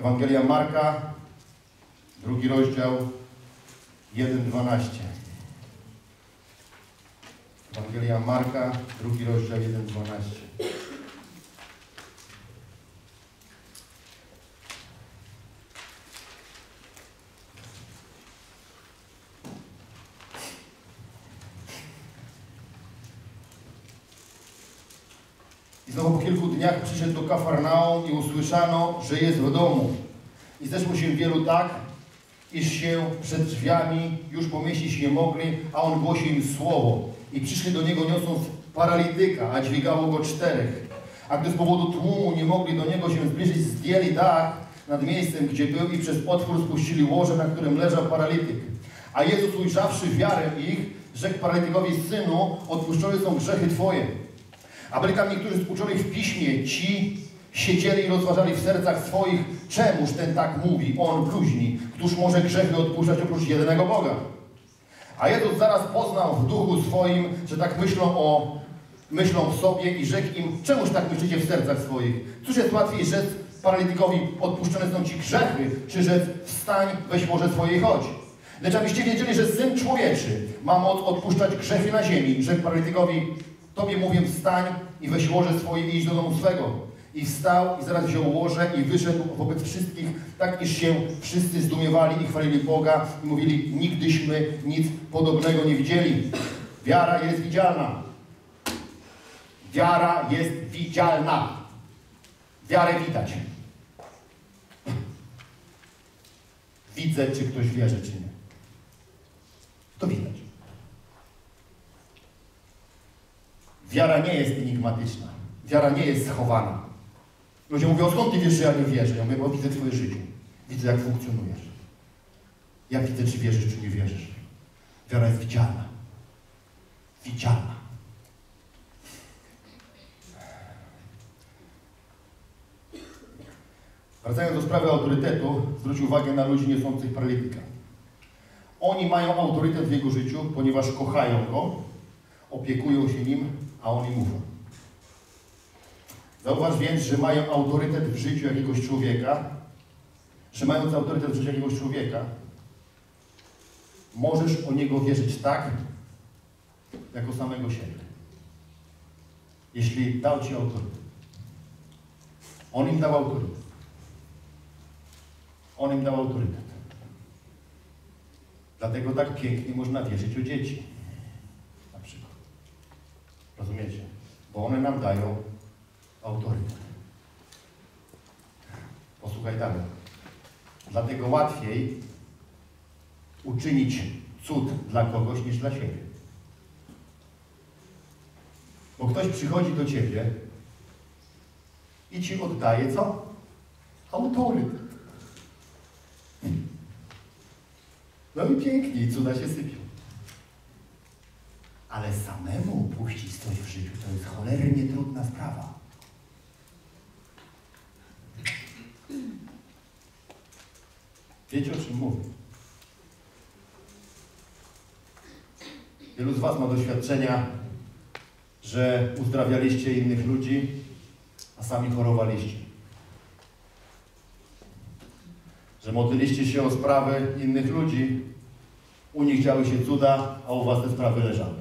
Ewangelia Marka, 2 rozdział, 1:12. Ewangelia Marka, 2 rozdział, 1:12. I znowu po kilku dniach przyszedł do Kafarnaum i usłyszano, że jest w domu. I zeszło się wielu tak, iż się przed drzwiami już pomieścić nie mogli, a on głosił im słowo. I przyszli do niego niosąc paralityka, a dźwigało go 4. A gdy z powodu tłumu nie mogli do niego się zbliżyć, zdjęli dach nad miejscem, gdzie był i przez otwór spuścili łoże, na którym leżał paralityk. A Jezus, ujrzawszy wiarę ich, rzekł paralitykowi: synu, odpuszczone są grzechy twoje. A byli tam niektórzy z uczonych w piśmie, ci siedzieli i rozważali w sercach swoich, czemuż ten tak mówi, on bluźni, któż może grzechy odpuszczać oprócz jedynego Boga. A Jezus zaraz poznał w duchu swoim, że tak myślą w sobie i rzekł im: czemuż tak myślicie w sercach swoich? Cóż jest łatwiej rzec paralitykowi: odpuszczone są ci grzechy, czy rzec: wstań, weź łoże swoje i chodź? Lecz abyście wiedzieli, że Syn Człowieczy ma moc odpuszczać grzechy na ziemi, rzekł paralitykowi: tobie mówię, wstań i weź łoże swoje i idź do domu swego. I wstał i zaraz wziął łoże i wyszedł wobec wszystkich, tak iż się wszyscy zdumiewali i chwalili Boga i mówili: nigdyśmy nic podobnego nie widzieli. Wiara jest widzialna. Wiara jest widzialna. Wiarę widać. Widzę, czy ktoś wierzy, czy nie. To widać. Wiara nie jest enigmatyczna. Wiara nie jest schowana. Ludzie mówią: skąd ty wiesz, że ja nie wierzę? Ja mówię: bo widzę twoje życie. Widzę, jak funkcjonujesz. Ja widzę, czy wierzysz, czy nie wierzysz. Wiara jest widzialna. Widzialna. Wracając do sprawy autorytetu, zwróć uwagę na ludzi niosących paralityka. Oni mają autorytet w jego życiu, ponieważ kochają go, opiekują się nim, a on im ufa. Zauważ więc, że mają autorytet w życiu jakiegoś człowieka, że mając autorytet w życiu jakiegoś człowieka, możesz o niego wierzyć tak, jak o samego siebie. Jeśli dał ci autorytet. On im dał autorytet. On im dał autorytet. Dlatego tak pięknie można wierzyć o dzieci. Na przykład. Rozumiecie? Bo one nam dają autorytet. Posłuchaj dalej. Dlatego łatwiej uczynić cud dla kogoś niż dla siebie. Bo ktoś przychodzi do ciebie i ci oddaje co? Autorytet. No i pięknie, i cuda się sypią. Ale samemu puścić coś w życiu to jest cholernie trudna sprawa. Wiecie, o czym mówię? Wielu z was ma doświadczenia, że uzdrawialiście innych ludzi, a sami chorowaliście. Że modliliście się o sprawy innych ludzi, u nich działy się cuda, a u was te sprawy leżały.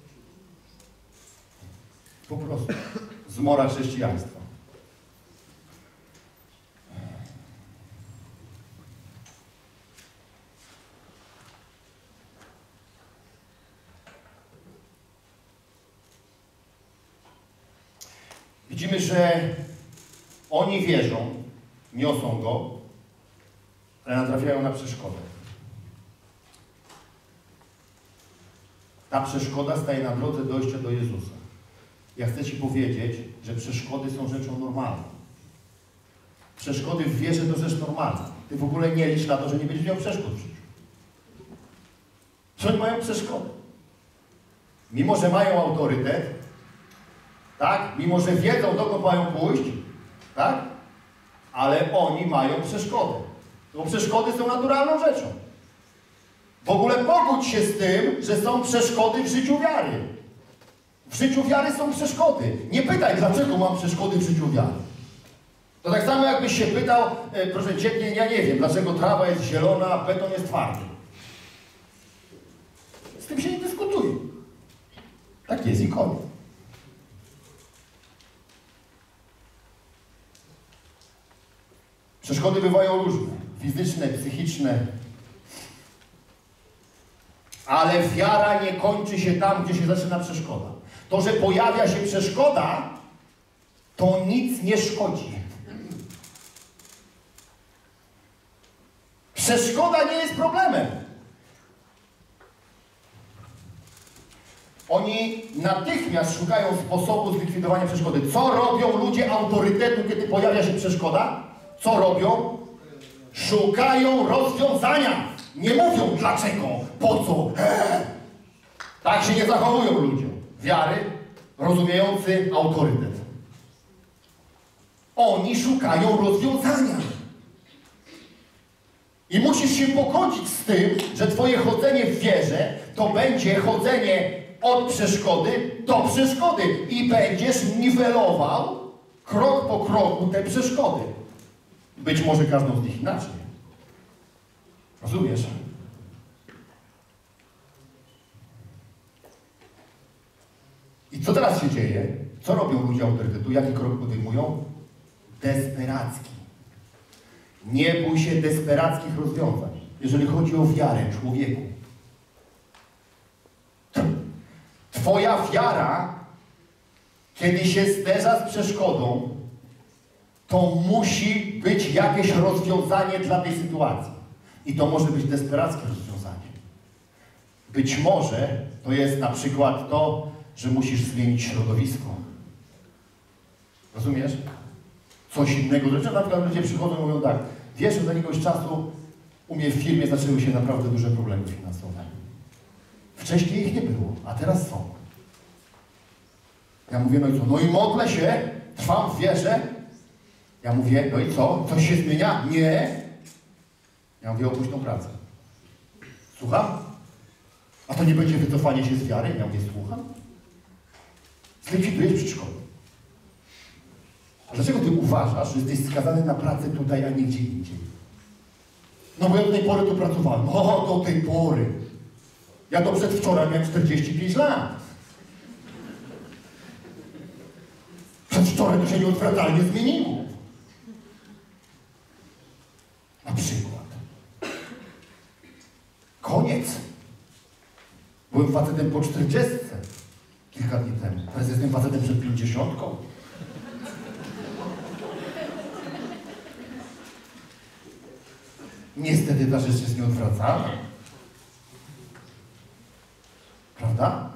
Po prostu. Zmora chrześcijaństwa. Widzimy, że oni wierzą, niosą go, ale natrafiają na przeszkodę. Ta przeszkoda staje na drodze dojścia do Jezusa. Ja chcę ci powiedzieć, że przeszkody są rzeczą normalną. Przeszkody w wierze to rzecz normalna. Ty w ogóle nie licz na to, że nie będziesz miał przeszkód w życiu. Że oni mają przeszkody. Mimo, że mają autorytet, tak? Mimo, że wiedzą, dokąd mają pójść, tak? Ale oni mają przeszkody. Bo przeszkody są naturalną rzeczą. W ogóle pogódź się z tym, że są przeszkody w życiu wiary. W życiu wiary są przeszkody. Nie pytaj, dlaczego mam przeszkody w życiu wiary. To tak tak samo jakbyś się pytał, proszę cię, ja nie wiem, dlaczego trawa jest zielona, a beton jest twardy. Z tym się nie dyskutuje. Tak jest i koniec. Przeszkody bywają różne. Fizyczne, psychiczne. Ale wiara nie kończy się tam, gdzie się zaczyna przeszkoda. To, że pojawia się przeszkoda, to nic nie szkodzi. Przeszkoda nie jest problemem. Oni natychmiast szukają sposobu zlikwidowania przeszkody. Co robią ludzie autorytetu, kiedy pojawia się przeszkoda? Co robią? Szukają rozwiązania. Nie mówią dlaczego, po co. Tak się nie zachowują ludzie wiary, rozumiejący autorytet. Oni szukają rozwiązania. I musisz się pogodzić z tym, że twoje chodzenie w wierze to będzie chodzenie od przeszkody do przeszkody i będziesz niwelował krok po kroku te przeszkody. Być może każdą z nich inaczej. Rozumiesz? I co teraz się dzieje? Co robią ludzie autorytetu? Jaki krok podejmują? Desperacki. Nie bój się desperackich rozwiązań, jeżeli chodzi o wiarę człowieku. Twoja wiara, kiedy się zderza z przeszkodą, to musi być jakieś rozwiązanie dla tej sytuacji. I to może być desperackie rozwiązanie. Być może to jest na przykład to, że musisz zmienić środowisko. Rozumiesz? Coś innego. Dlaczego na przykład ludzie przychodzą i mówią tak, wiesz, że od jakiegoś czasu u mnie w firmie zaczęły się naprawdę duże problemy finansowe. Wcześniej ich nie było, a teraz są. Ja mówię, no i co? No i modlę się, trwam w wierze. Ja mówię, no i co? Coś się zmienia? Nie. Ja mówię, opuść tą pracę. Słucham? A to nie będzie wycofanie się z wiary? Ja mówię, słucham? Zlikwidujesz przeszkody. A dlaczego ty uważasz, że jesteś skazany na pracę tutaj, a nie gdzie indziej? No bo ja do tej pory tu pracowałem. O, do tej pory. Ja to przedwczoraj miałem 45 lat. Przedwczoraj to się nieodwracalnie zmieniło. Na przykład. Koniec. Byłem facetem po 40 kilka dni temu. Teraz jestem facetem przed 50. Niestety ta rzecz jest nieodwracalna. Prawda?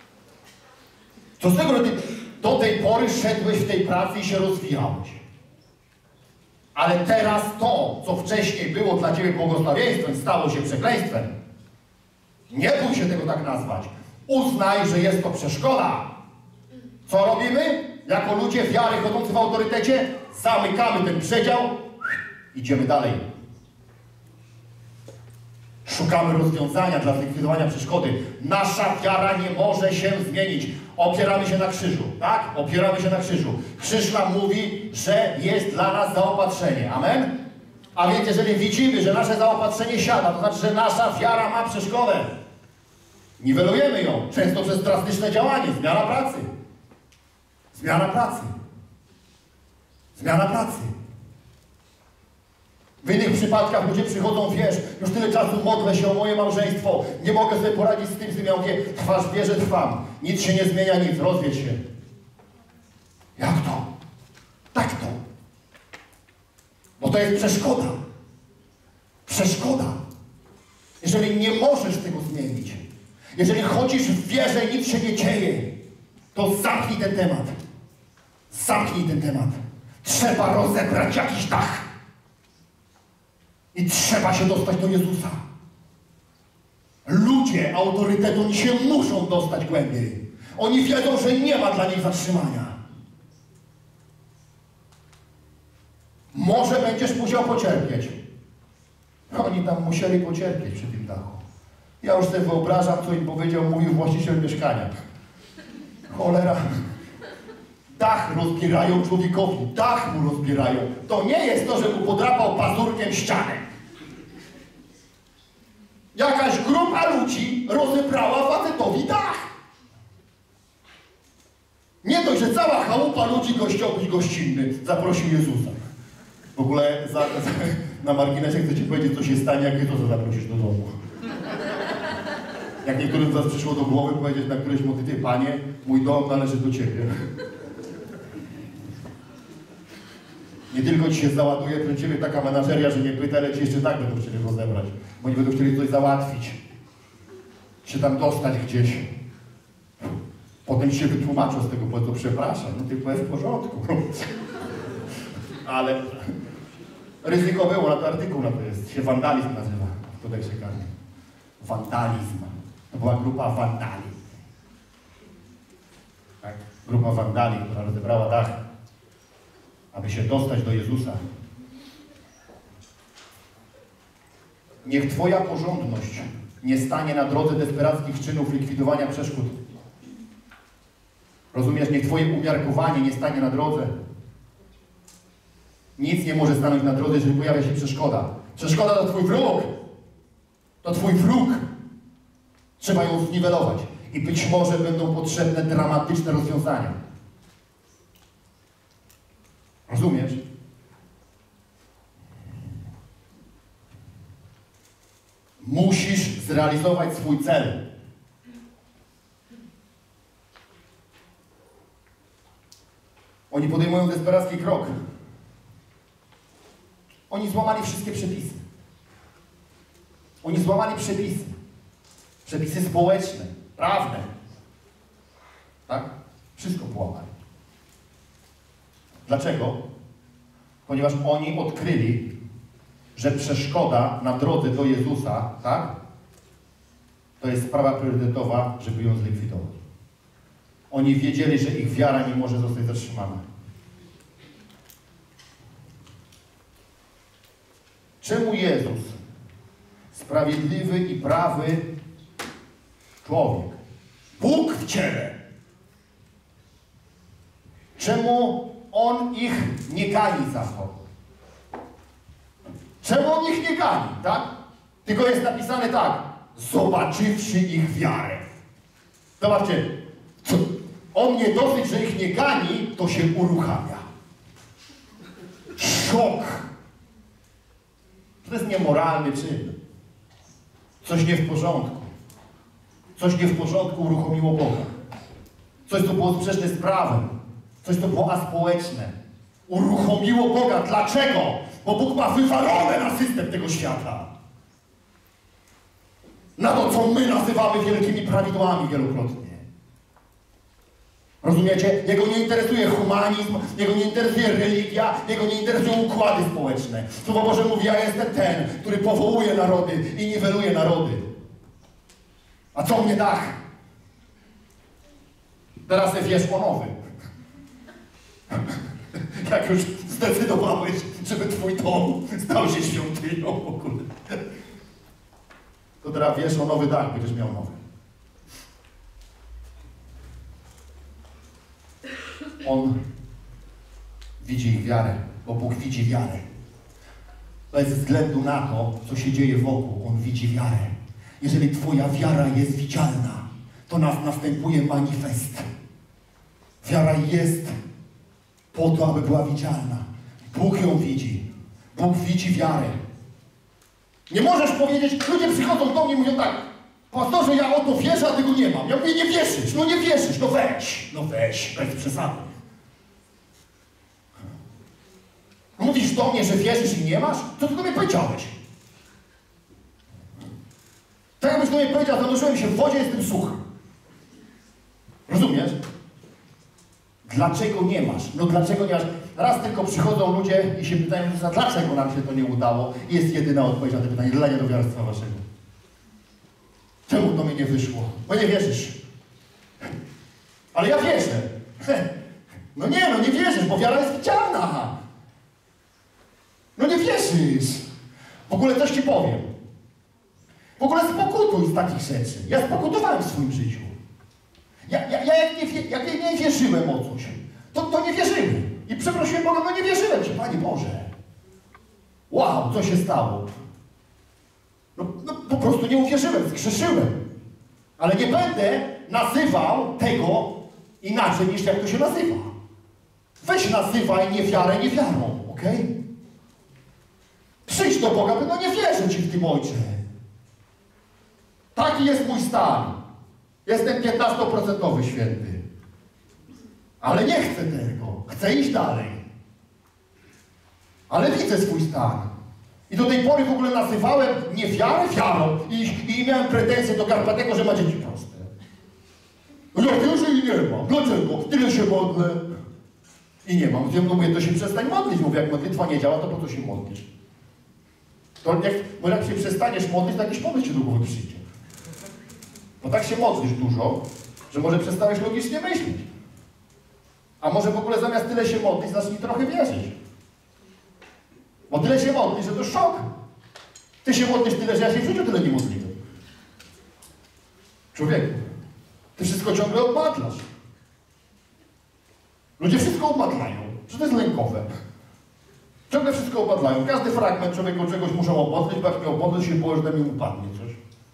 Co z tego, że ty do tej pory szedłeś w tej pracy i się rozwijałeś. Ale teraz to, co wcześniej było dla ciebie błogosławieństwem, stało się przekleństwem. Nie bój się tego tak nazwać. Uznaj, że jest to przeszkoda. Co robimy? Jako ludzie wiary chodzący w autorytecie, zamykamy ten przedział, idziemy dalej. Szukamy rozwiązania dla zlikwidowania przeszkody. Nasza wiara nie może się zmienić. Opieramy się na krzyżu, tak? Opieramy się na krzyżu. Krzyż nam mówi, że jest dla nas zaopatrzenie. Amen? A więc jeżeli widzimy, że nasze zaopatrzenie siada, to znaczy, że nasza wiara ma przeszkodę. Niwelujemy ją, często przez drastyczne działanie. Zmiana pracy. Zmiana pracy. Zmiana pracy. W innych przypadkach ludzie przychodzą, wiesz, już tyle czasu modlę się o moje małżeństwo, nie mogę sobie poradzić z tym, ja mówię, trwasz w wierze, trwam. Nic się nie zmienia, nic, rozwiedź się. Jak to? Tak to. Bo to jest przeszkoda. Przeszkoda. Jeżeli nie możesz tego zmienić, jeżeli chodzisz w wierze i nic się nie dzieje, to zamknij ten temat. Zamknij ten temat. Trzeba rozebrać jakiś dach. I trzeba się dostać do Jezusa. Ludzie autorytetu, oni się muszą dostać głębiej. Oni wiedzą, że nie ma dla nich zatrzymania. Może będziesz musiał pocierpieć. Oni tam musieli pocierpieć przy tym dachu. Ja już sobie wyobrażam, co im powiedział, mówił właściciel mieszkania. Cholera. dach rozbierają człowiekowi, dach mu rozbierają. To nie jest to, że mu podrapał pazurkiem ścianę. Jakaś grupa ludzi rozebrała facetowi dach. Nie dość, że cała chałupa ludzi gościowych gościnny zaprosił Jezusa. W ogóle na marginesie chcę ci powiedzieć, co się stanie, jak Jezusa zaprosisz do domu. Jak niektórym z was przyszło do głowy powiedzieć na którejś modlitwie: Panie, mój dom należy do Ciebie. Nie tylko ci się załaduje, to Ciebie taka menażeria, że nie pyta, ale ci jeszcze tak będą chcieli rozebrać. Bo nie będą chcieli coś załatwić. Się tam dostać gdzieś. Potem się wytłumaczą z tego, bo to przepraszam, no tylko jest w porządku. Ale ryzyko było, na to artykuł na to jest, się wandalizm nazywa w kodeksie karnym. Wandalizm. To była grupa wandali. Tak? Grupa wandali, która rozebrała dach, aby się dostać do Jezusa. Niech Twoja porządność nie stanie na drodze desperackich czynów likwidowania przeszkód. Rozumiesz? Niech Twoje umiarkowanie nie stanie na drodze. Nic nie może stanąć na drodze, jeżeli pojawia się przeszkoda. Przeszkoda to Twój wróg. To Twój wróg. Trzeba ją zniwelować. I być może będą potrzebne dramatyczne rozwiązania. Rozumiesz? Musisz zrealizować swój cel. Oni podejmują desperacki krok. Oni złamali wszystkie przepisy. Oni złamali przepisy. Przepisy społeczne, prawne. Tak? Wszystko połamali. Dlaczego? Ponieważ oni odkryli, że przeszkoda na drodze do Jezusa, tak? To jest sprawa priorytetowa, żeby ją zlikwidować. Oni wiedzieli, że ich wiara nie może zostać zatrzymana. Czemu Jezus, sprawiedliwy i prawy człowiek, Bóg w ciele, czemu On ich nie gani za to? Czemu On ich nie gani, tak? Tylko jest napisane tak: zobaczywszy ich wiarę. Zobaczcie, On nie dosyć, że ich nie gani, to się uruchamia. Szok. To jest niemoralny czyn. Coś nie w porządku. Coś nie w porządku uruchomiło Boga. Coś, co było sprzeczne z prawem. Coś, co było aspołeczne. Uruchomiło Boga. Dlaczego? Bo Bóg ma wywalone na system tego świata. Na to, co my nazywamy wielkimi prawidłami wielokrotnie. Rozumiecie? Jego nie interesuje humanizm, Jego nie interesuje religia, Jego nie interesują układy społeczne. Słowo Boże mówi: ja jestem ten, który powołuje narody i niweluje narody. A co mnie dach? Teraz wiesz o nowym. Jak już zdecydowałeś, żeby Twój dom stał się świątynią w ogóle, to teraz wiesz o nowy dach, będziesz miał nowy. On widzi ich wiarę, bo Bóg widzi wiarę. Bez względu na to, co się dzieje wokół, On widzi wiarę. Jeżeli Twoja wiara jest widzialna, to następuje manifest. Wiara jest po to, aby była widzialna. Bóg ją widzi. Bóg widzi wiarę. Nie możesz powiedzieć, ludzie przychodzą do mnie i mówią tak: pastorze, ja o to wierzę, a tego nie mam. Ja mówię: nie wierzysz, no nie wierzysz, no weź. No weź, bez przesady. Mówisz do mnie, że wierzysz i nie masz? Co ty do mnie powiedziałeś? Tak jakbyś do mnie powiedział: zanurzyłem się w wodzie, jestem suchy. Rozumiesz? Dlaczego nie masz? No dlaczego nie masz? Raz tylko przychodzą ludzie i się pytają: dlaczego nam się to nie udało? I jest jedyna odpowiedź na to pytanie: dla niedowiarstwa waszego. Czemu to mi nie wyszło? Bo nie wierzysz. Ale ja wierzę. No nie wierzysz, bo wiara jest widzialna. No nie wierzysz. W ogóle coś ci powiem. W ogóle spokutuj z takich rzeczy. Ja spokutowałem w swoim życiu. Jak nie wierzyłem o coś, to nie wierzyłem. I przeprosiłem Boga, no nie wierzyłem Ci, Panie Boże. Wow, co się stało? No po prostu nie uwierzyłem, zgrzeszyłem. Ale nie będę nazywał tego inaczej, niż jak to się nazywa. Weź nazywaj niewiarę niewiarą, okej? Przyjdź do Boga, no nie wierzę Ci w tym, Ojcze. Taki jest mój stan. Jestem 15% święty. Ale nie chcę tego. Chcę iść dalej. Ale widzę swój stan. I do tej pory w ogóle nazywałem niewiarę wiarą. I miałem pretensje do Karpatego, że ma dzieci proste. Ja wierzę i nie mam. Dlaczego? Tyle się modlę. I nie mam. Ja mówię, to się przestań modlić. Mówię, jak modlitwa nie działa, to po co się modlisz? To jak się przestaniesz modlić, to jakiś pomysł ci do głowy przyjdzie. Bo tak się modlisz dużo, że może przestałeś logicznie myśleć. A może w ogóle zamiast tyle się modlić, zacznij trochę wierzyć. Bo tyle się modlisz, że to szok. Ty się modlisz tyle, że ja się w życiu tyle nie modliłem. Człowieku, ty wszystko ciągle odmadlasz. Ludzie wszystko odmadlają. Że to jest lękowe. Ciągle wszystko obadlają. Każdy fragment człowieku czegoś muszą obodlić, bo jak nie obodlić się boję, że mi upadnie coś.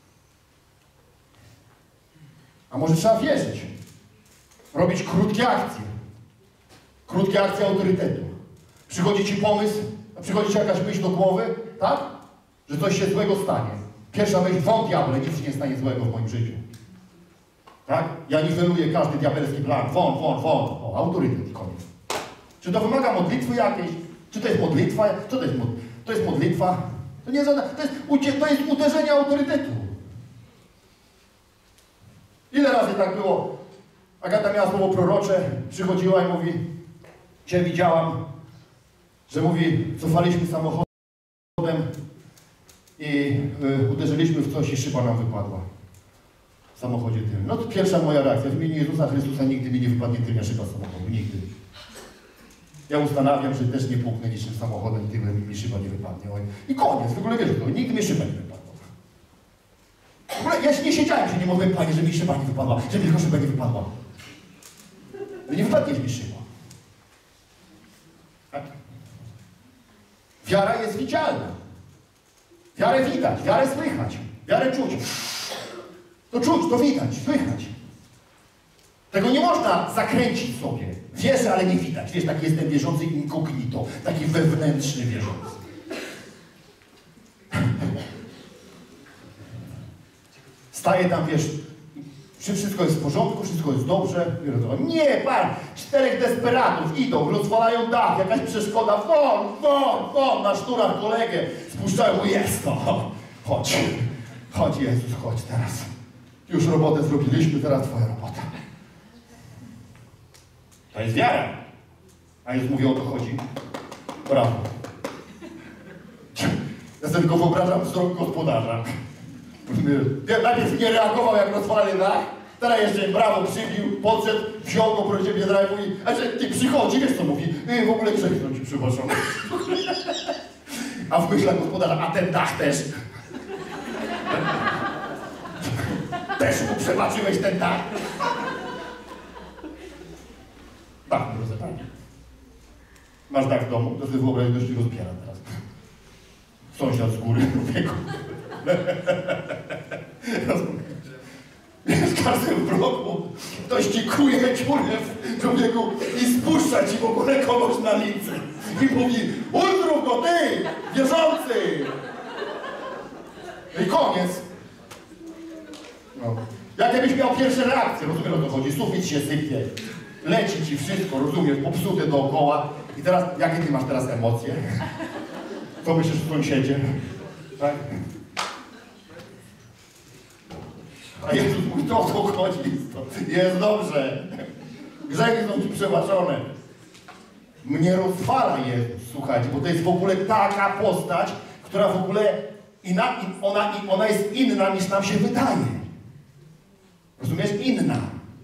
A może trzeba wierzyć. Robić krótkie akcje. Krótkie akcje autorytetu. Przychodzi ci pomysł, przychodzi ci jakaś myśl do głowy, tak? Że coś się złego stanie. Pierwsza myśl, won diable, nic się nie stanie złego w moim życiu. Tak? Ja niweluję każdy diabelski plan. Won. O, autorytet i koniec. Czy to wymaga modlitwy jakiejś? Czy to jest modlitwa? Co to jest modlitwa? To jest modlitwa? To nie jest żadna, to jest uderzenie autorytetu. Ile razy tak było? Agata miała słowo prorocze, przychodziła i mówi, cię widziałam, że mówi, cofaliśmy samochodem i uderzyliśmy w coś i szyba nam wypadła. W samochodzie tym. No to pierwsza moja reakcja. W imieniu Jezusa Chrystusa nigdy mi nie wypadnie tylnia szyba samochodu. Nigdy. Ja ustanawiam, że też nie puknę niczym samochodem, tyle mi szyba nie wypadnie. I koniec. W ogóle wiesz, to nigdy mi szyba nie wypadła. W ogóle ja nie siedziałem się, nie mówiłem, Panie, że mi szyba nie wypadła, że mi tylko szyba nie wypadła. Nie wypadnie mi szyba. Tak? Wiara jest widzialna. Wiarę widać, wiarę słychać, wiarę czuć. To czuć, to widać, słychać. Tego nie można zakręcić sobie. Wierzę, ale nie widać. Wiesz, taki jestem wierzący incognito. Taki wewnętrzny wierzący. Staję tam, wiesz, wszystko jest w porządku, wszystko jest dobrze. Nie, pan, 4 desperatów idą, rozwalają dach, jakaś przeszkoda, won, na sznurach kolegę, spuszczają, jest to. Chodź Jezus, chodź teraz. Już robotę zrobiliśmy, teraz twoja robota. To jest wiara. A już mówię, o to chodzi. Brawo. Ja sobie tylko wyobrażam wzrok gospodarza. Najpierw nie reagował, jak rozwalali dach, teraz jeszcze brawo przybił, podszedł, wziął go pro ciebie drive i a że ty przychodzi, wiesz co mówi? W ogóle grzechnął ci, przepraszam. A w myślach gospodarza, a ten dach też. Też mu przebaczyłeś ten dach. Tak, proszę pani. Masz dach w domu, to sobie wyobraź, że ci rozbiera teraz. Sąsiad z góry, człowieku. W każdym bloku ktoś ci kuje dziurę w człowieku i spuszcza ci w ogóle kogoś na lice. I mówi, uzdrów go ty, wierzący! I koniec. No. Jakbyś miał pierwsze reakcje, rozumiesz, o to chodzi, sufit się sypie, leci ci wszystko, rozumiesz, popsute dookoła. I teraz, jakie ty masz teraz emocje? Co myślisz o sąsiedzie? Tak? A Jezus mówi, to o to chodzi. Jest dobrze. Grzechy są ci przebaczone. Mnie rozwala Jezus, słuchajcie, bo to jest w ogóle taka postać, która w ogóle ona jest inna, niż nam się wydaje. Rozumiesz? Inna.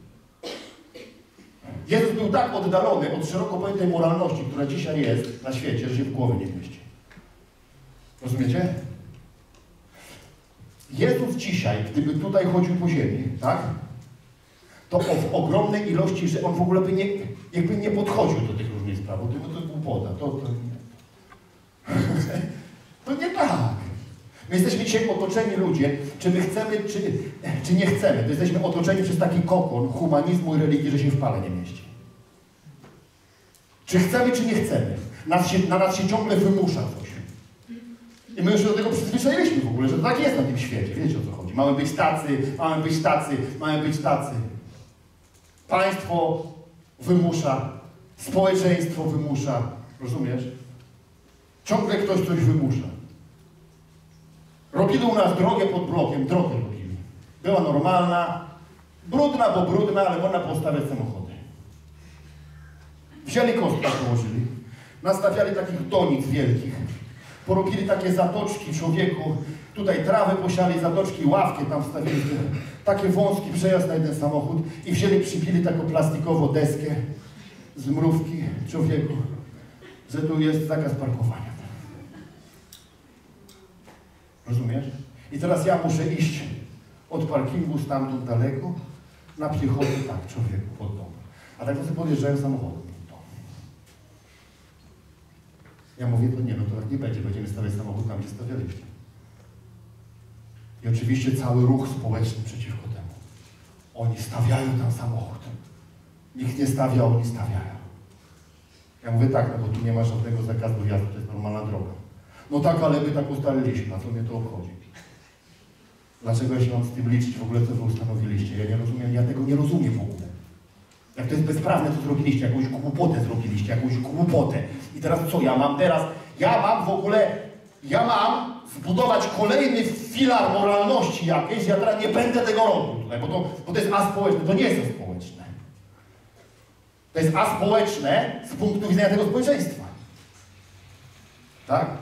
Jezus był tak oddalony od szeroko pojętej moralności, która dzisiaj jest na świecie, że się w głowie nie mieści. Rozumiecie? Jezus dzisiaj, gdyby tutaj chodził po ziemi, tak? to w ogromnej ilości, że on w ogóle by nie podchodził do tych różnych spraw, bo to głupota, to nie. To nie tak. My jesteśmy dzisiaj otoczeni ludzie, czy my chcemy, czy nie chcemy. To jesteśmy otoczeni przez taki kokon humanizmu i religii, że się w pale nie mieści. Czy chcemy, czy nie chcemy. Na nas się ciągle wymusza coś. I my już do tego przyzwyczailiśmy w ogóle, że to tak jest na tym świecie. Wiecie, o co chodzi. Mamy być tacy, mamy być tacy, mamy być tacy. Państwo wymusza, społeczeństwo wymusza. Rozumiesz? Ciągle ktoś coś wymusza. Robili u nas drogę pod blokiem, drogę robili. Była normalna, brudna, bo brudna, ale można postawiać samochody. Wzięli kostkę, położyli, nastawiali takich donic wielkich, porobili takie zatoczki człowieku, tutaj trawę posiali, zatoczki, ławkę tam wstawili, taki wąski przejazd na jeden samochód i wzięli, przybili taką plastikową deskę z mrówki człowieku, że tu jest zakaz parkowania. Rozumiesz? I teraz ja muszę iść od parkingu stamtąd daleko, na piechotę, tak, człowieku, pod dom. A tak sobie podjeżdżają samochodem pod dom. Ja mówię, to nie, no to tak nie będzie, będziemy stawiać samochód tam, gdzie stawialiście. I oczywiście cały ruch społeczny przeciwko temu. Oni stawiają tam samochód. Nikt nie stawia, oni stawiają. Ja mówię tak, no bo tu nie ma żadnego zakazu wjazdu, to jest normalna droga. No tak, ale my tak ustaliliśmy, a co mnie to obchodzi? Dlaczego ja się mam z tym liczyć w ogóle, co wy ustanowiliście? Ja nie rozumiem, ja tego nie rozumiem w ogóle. Jak to jest bezprawne, co zrobiliście, jakąś głupotę zrobiliście, jakąś głupotę. I teraz co, ja mam zbudować kolejny filar moralności jakiejś, ja teraz nie będę tego robił tutaj, bo to jest aspołeczne, to nie jest aspołeczne. To jest aspołeczne z punktu widzenia tego społeczeństwa. Tak?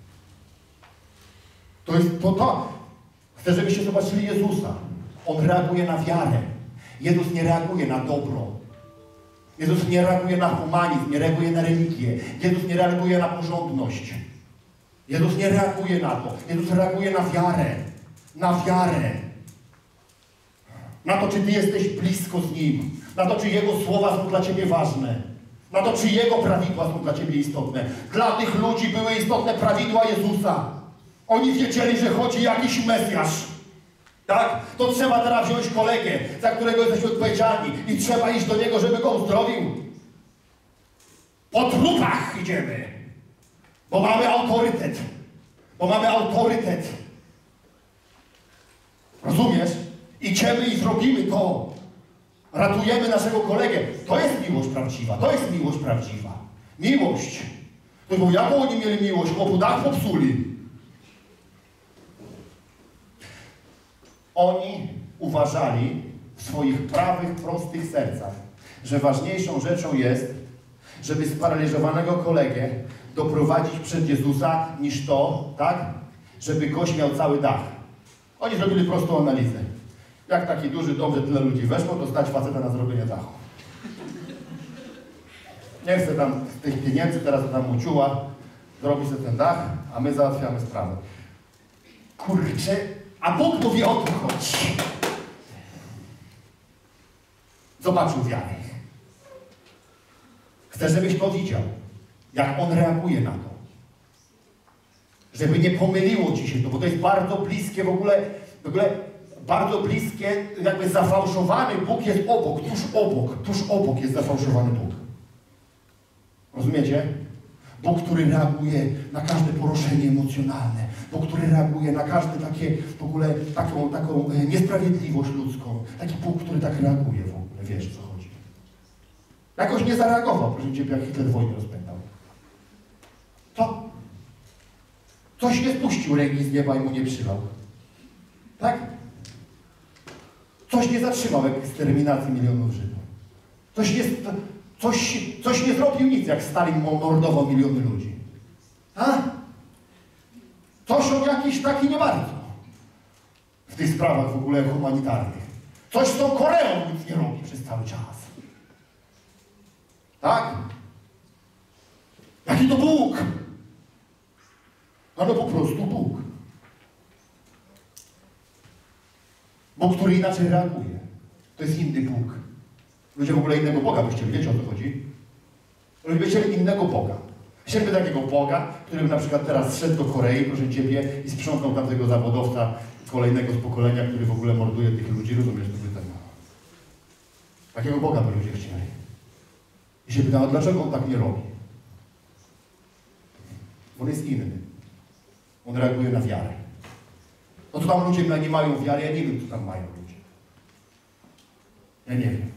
To jest to. Chcę, żebyście zobaczyli Jezusa. On reaguje na wiarę. Jezus nie reaguje na dobro. Jezus nie reaguje na humanizm, nie reaguje na religię. Jezus nie reaguje na porządność. Jezus nie reaguje na to. Jezus reaguje na wiarę. Na wiarę. Na to, czy ty jesteś blisko z Nim. Na to, czy Jego słowa są dla ciebie ważne. Na to, czy Jego prawidła są dla ciebie istotne. Dla tych ludzi były istotne prawidła Jezusa. Oni wiedzieli, że chodzi jakiś Mesjasz. Tak? To trzeba teraz wziąć kolegę, za którego jesteśmy odpowiedzialni i trzeba iść do niego, żeby go uzdrowił. Po trupach idziemy. Bo mamy autorytet. Bo mamy autorytet. Rozumiesz? Idziemy i zrobimy to. Ratujemy naszego kolegę. To jest miłość prawdziwa. To jest miłość prawdziwa. Miłość. To bo jaką oni mieli miłość? Chłopu dach popsuli. Oni uważali w swoich prawych, prostych sercach, że ważniejszą rzeczą jest, żeby sparaliżowanego kolegę doprowadzić przed Jezusa, niż to, tak, żeby gość miał cały dach. Oni zrobili prostą analizę. Jak taki duży dom, że tyle ludzi weszło, to stać faceta na zrobienie dachu. Nie chcę tam z tych pieniędzy, teraz tam uciuła, zrobi sobie ten dach, a my załatwiamy sprawę. Kurczę, a Bóg mówi, o to chodzi. Zobaczył wiarę. Chcę, żebyś to widział, jak On reaguje na to. Żeby nie pomyliło ci się to, bo to jest bardzo bliskie w ogóle bardzo bliskie, jakby zafałszowany Bóg jest obok, tuż obok jest zafałszowany Bóg. Rozumiecie? Bóg, który reaguje na każde poruszenie emocjonalne. Bóg, który reaguje na każde takie, w ogóle, taką niesprawiedliwość ludzką. Taki Bóg, który tak reaguje w ogóle. Wiesz, o co chodzi. Jakoś nie zareagował, proszę Ciebie, jak Hitler wojnę rozpętał. Co? Coś nie spuścił ręki z nieba i mu nie przylał. Tak? Coś nie zatrzymał eksterminacji milionów Żydów. Coś nie zrobił nic, jak Stalin mordował miliony ludzi. A? Coś on jakiś taki nie bardzo. W tych sprawach w ogóle humanitarnych. Coś z tą Koreą nic nie robi przez cały czas. Tak? Jaki to Bóg? No po prostu Bóg. Bóg, który inaczej reaguje. To jest inny Bóg. Ludzie w ogóle innego Boga by chcieli, wiecie o co chodzi? Ludzie by chcieli innego Boga. Chcieliby takiego Boga, który by na przykład teraz szedł do Korei, proszę Ciebie, i sprzątnął tamtego zawodowca kolejnego z pokolenia, który w ogóle morduje tych ludzi, rozumiesz, to by tak. Takiego Boga by ludzie chcieli. I się pytają, dlaczego On tak nie robi? On jest inny. On reaguje na wiarę. No to tam ludzie nie mają wiary, ja nie wiem, co tam mają ludzie. Ja nie wiem.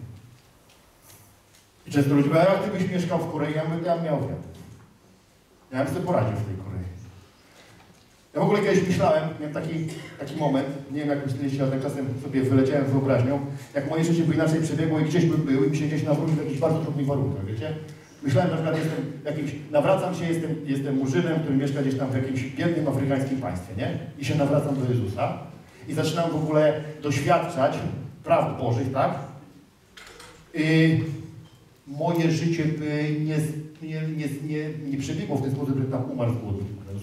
I często ludzie mówią, a jak ty byś mieszkał w Korei, ja bym miał wiarę. Ja bym sobie poradził w tej Korei. Ja w ogóle kiedyś myślałem, miałem taki moment, nie wiem jak myśleliście, ale tak czasem sobie wyleciałem z wyobraźnią, jak moje życie by inaczej przebiegło i gdzieś bym był i mi się gdzieś nawrócił w jakichś bardzo trudnych warunkach, wiecie? Myślałem, na przykład nawracam się, jestem murzynem, który mieszka gdzieś tam w jakimś biednym afrykańskim państwie, nie? I się nawracam do Jezusa i zaczynam w ogóle doświadczać prawd Bożych, tak? I moje życie by nie przebiegło w ten sposób, że tam umarł z głodu.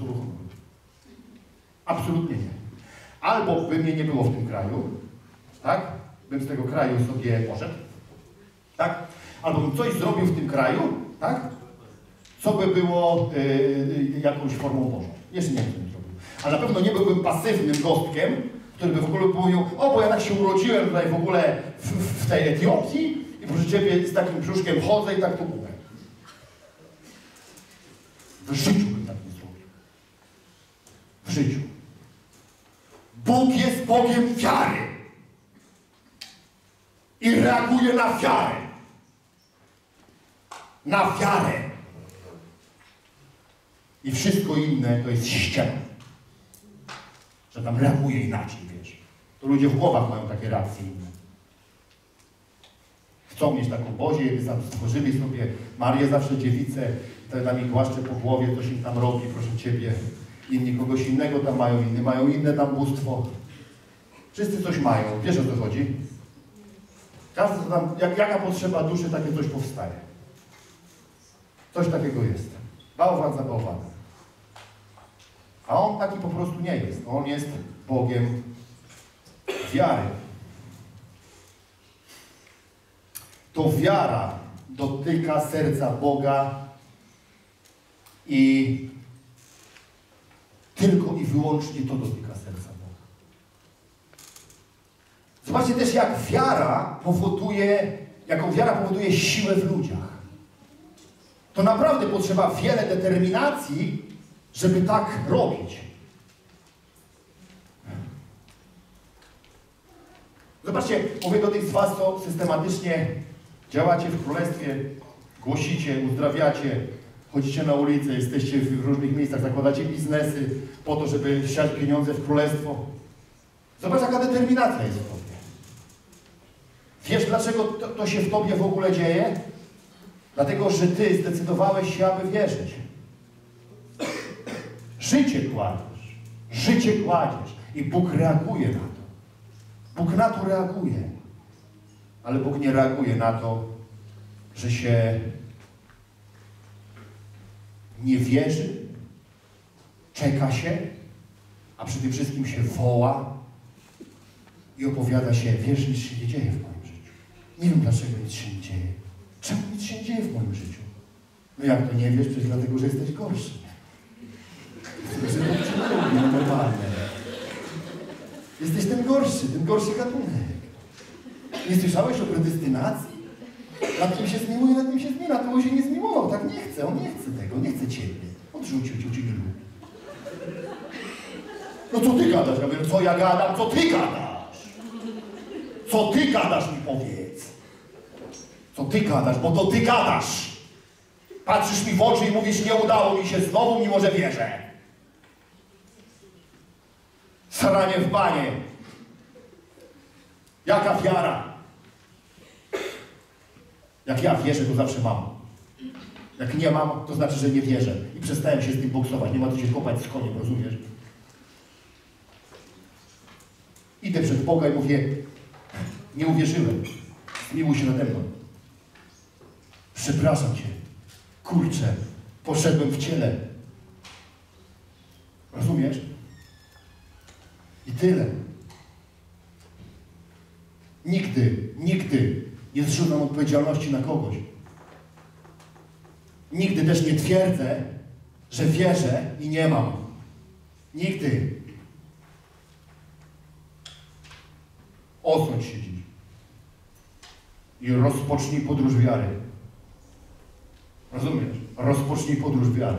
Absolutnie nie. Albo by mnie nie było w tym kraju, tak? Bym z tego kraju sobie poszedł, tak? Albo bym coś zrobił w tym kraju, tak? Co by było jakąś formą Bożą. Jeszcze nie wiem, co bym zrobił. Ale na pewno nie byłbym pasywnym gostkiem, który by w ogóle mówił, o, bo ja tak się urodziłem tutaj w ogóle w tej Etiopii i proszę Ciebie z takim brzuszkiem chodzę i tak to mówię. W życiu bym tak nie zrobił. W życiu. Bóg jest Bogiem wiary. I reaguje na wiarę. Na wiarę. I wszystko inne to jest ściema. Że tam reaguje inaczej, wiesz. To ludzie w głowach mają takie reakcje inne. Chcą mieć taką Bozię, tam stworzyli sobie Marię zawsze dziewicę, wtedy tam ich głaszcze po głowie, coś im tam robi, proszę Ciebie. Inni kogoś innego tam mają, inni mają inne tam bóstwo. Wszyscy coś mają. Wiesz, o co chodzi? Każdy tam, jaka potrzeba duszy, takie coś powstaje. Coś takiego jest. Bałwan za bałwanem. A On taki po prostu nie jest. On jest Bogiem wiary. To wiara dotyka serca Boga i tylko i wyłącznie to dotyka serca Boga. Zobaczcie też, jaką wiara powoduje siłę w ludziach. To naprawdę potrzeba wiele determinacji, żeby tak robić. Zobaczcie, mówię do tych z Was, co systematycznie działacie w Królestwie, głosicie, uzdrawiacie, chodzicie na ulicę, jesteście w różnych miejscach, zakładacie biznesy po to, żeby siać pieniądze w Królestwo. Zobacz, jaka determinacja jest w Tobie. Wiesz, dlaczego to się w Tobie w ogóle dzieje? Dlatego, że Ty zdecydowałeś się, aby wierzyć. Życie kładziesz. Życie kładziesz. I Bóg reaguje na to. Bóg na to reaguje. Ale Bóg nie reaguje na to, że się nie wierzy, czeka się, a przy tym wszystkim się woła i opowiada się, wiesz, nic się nie dzieje w moim życiu. Nie wiem, dlaczego nic się nie dzieje. Czemu nic się nie dzieje w moim życiu? No jak to nie wiesz? Przecież dlatego, że jesteś gorszy. Normalnie. Jesteś ten gorszy gatunek. Nie słyszałeś o predestynacji? Nad kim się zmiłuje, nad kim się zmienia. To się nie zmiłował, tak nie chce. On nie chce tego, nie chce Ciebie. Odrzucił Cię, nie lubi. No co Ty gadasz? Ja mówię, co ja gadam? Co Ty gadasz? Co Ty gadasz, mi powiedz? Co Ty gadasz? Bo to Ty gadasz. Patrzysz mi w oczy i mówisz, nie udało mi się znowu, mimo że wierzę. Saranie w banie. Jaka wiara? Jak ja wierzę, to zawsze mam. Jak nie mam, to znaczy, że nie wierzę. I przestałem się z tym boksować. Nie ma co się kopać z koniem, rozumiesz? Idę przed Boga i mówię, nie uwierzyłem. Zmiłuj się nade mną. Przepraszam Cię. Kurczę, poszedłem w ciele. Rozumiesz? I tyle. Nigdy nie zrzucam odpowiedzialności na kogoś. Nigdy też nie twierdzę, że wierzę i nie mam. Nigdy. Osądź się dziś i rozpocznij podróż wiary. Rozumiesz? Rozpocznij podróż wiary.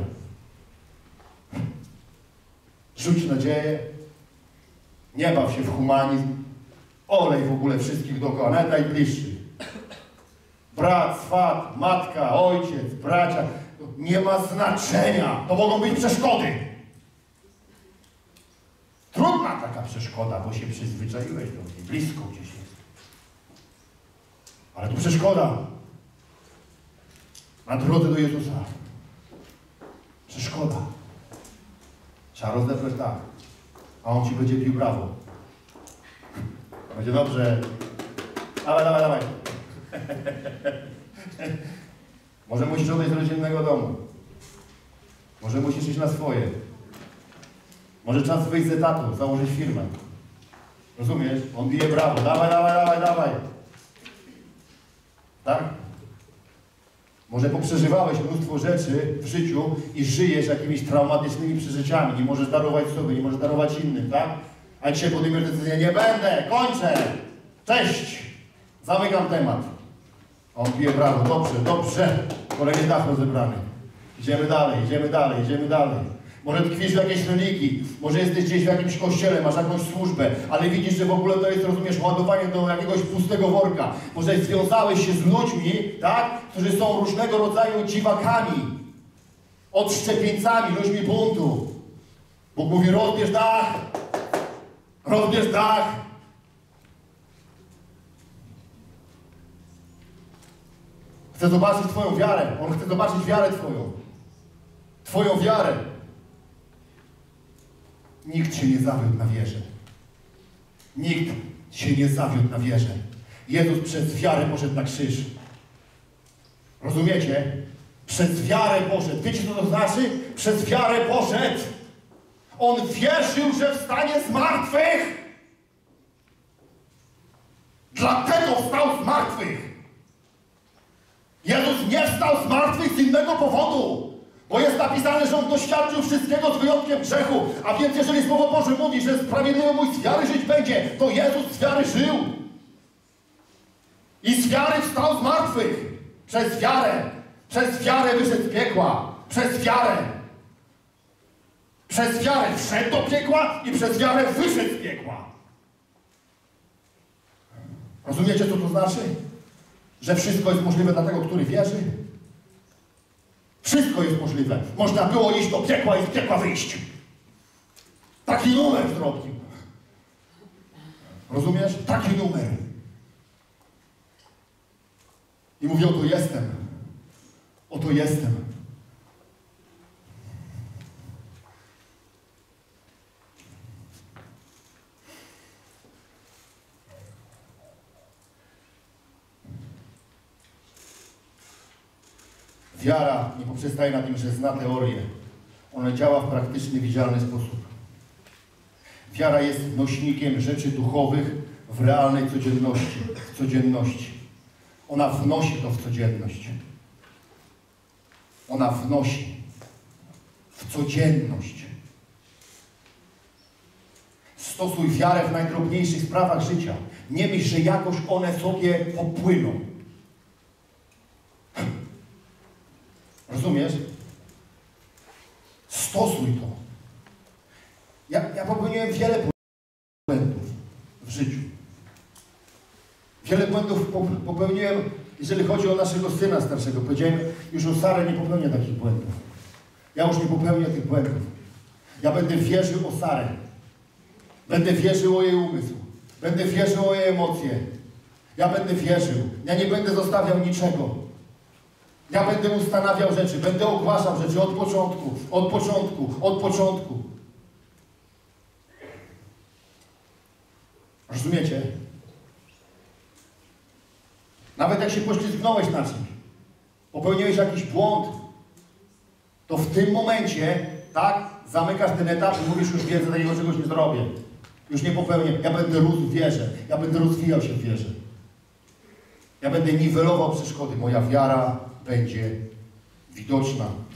Rzuć nadzieję, nie baw się w humanizm, olej w ogóle wszystkich dookoła, nawet najbliższych. Brat, swat, matka, ojciec, bracia, nie ma znaczenia, to mogą być przeszkody. Trudna taka przeszkoda, bo się przyzwyczaiłeś do niej, blisko gdzieś jest. Ale to przeszkoda. Na drodze do Jezusa. Przeszkoda. Trzeba rozebrać tak, a On ci będzie bił brawo. Będzie dobrze. Dawaj. Może musisz odejść z rodzinnego domu. Może musisz iść na swoje. Może czas wyjść z etatu, założyć firmę. Rozumiesz? On bije brawo. Dawaj. Tak? Może poprzeżywałeś mnóstwo rzeczy w życiu i żyjesz jakimiś traumatycznymi przeżyciami. Nie możesz darować sobie, nie możesz darować innym, tak? A dzisiaj podejmiesz decyzję, nie będę, kończę. Cześć. Zamykam temat. A on bije brawo. Dobrze. Kolejny dach rozebrany. Idziemy dalej. Może tkwisz w jakiejś religii, może jesteś gdzieś w jakimś kościele, masz jakąś służbę, ale widzisz, że w ogóle to jest, rozumiesz, ładowanie do jakiegoś pustego worka. Może związałeś się z ludźmi, tak, którzy są różnego rodzaju dziwakami, odszczepieńcami, ludźmi buntu. Bóg mówi, rozbierz dach. Chce zobaczyć twoją wiarę. On chce zobaczyć wiarę twoją. Twoją wiarę. Nikt się nie zawiódł na wierze. Nikt się nie zawiódł na wierze. Jezus przez wiarę poszedł na krzyż. Rozumiecie? Przez wiarę poszedł. Wiecie, co to znaczy? Przez wiarę poszedł. On wierzył, że wstanie z martwych. Dlatego wstał z martwych. Jezus nie wstał z martwych z innego powodu. Bo jest napisane, że On doświadczył wszystkiego z wyjątkiem grzechu. A więc jeżeli Słowo Boże mówi, że sprawiedliwy mój z wiary żyć będzie, to Jezus z wiary żył. I z wiary wstał z martwych. Przez wiarę. Przez wiarę wyszedł z piekła. Przez wiarę. Przez wiarę wszedł do piekła i przez wiarę wyszedł z piekła. Rozumiecie, co to znaczy? Że wszystko jest możliwe dla tego, który wierzy? Wszystko jest możliwe. Można było iść do piekła i z piekła wyjść. Taki numer zrobił. Rozumiesz? Taki numer. I mówi, oto jestem. Oto jestem. Wiara nie poprzestaje na tym, że zna teorię. Ona działa w praktyczny, widzialny sposób. Wiara jest nośnikiem rzeczy duchowych w realnej codzienności. Ona wnosi to w codzienność. Ona wnosi w codzienność. Stosuj wiarę w najdrobniejszych sprawach życia. Nie myśl, że jakoś one sobie popłyną. Rozumiesz? Stosuj to. Ja popełniłem wiele błędów w życiu. Wiele błędów popełniłem, jeżeli chodzi o naszego syna starszego. Powiedziałem, już o Sarę nie popełnię takich błędów. Ja już nie popełnię tych błędów. Ja będę wierzył o Sarę. Będę wierzył o jej umysł. Będę wierzył o jej emocje. Ja będę wierzył. Ja nie będę zostawiał niczego. Ja będę ustanawiał rzeczy. Będę ogłaszał rzeczy od początku. Rozumiecie? Nawet jak się poślizgnąłeś na czymś, popełniłeś jakiś błąd, to w tym momencie, tak, zamykasz ten etap i mówisz, już więcej takiego czegoś nie zrobię. Już nie popełnię. Ja będę rósł w wierze. Ja będę rozwijał się w wierze. Ja będę niwelował przeszkody. Moja wiara będzie widoczna.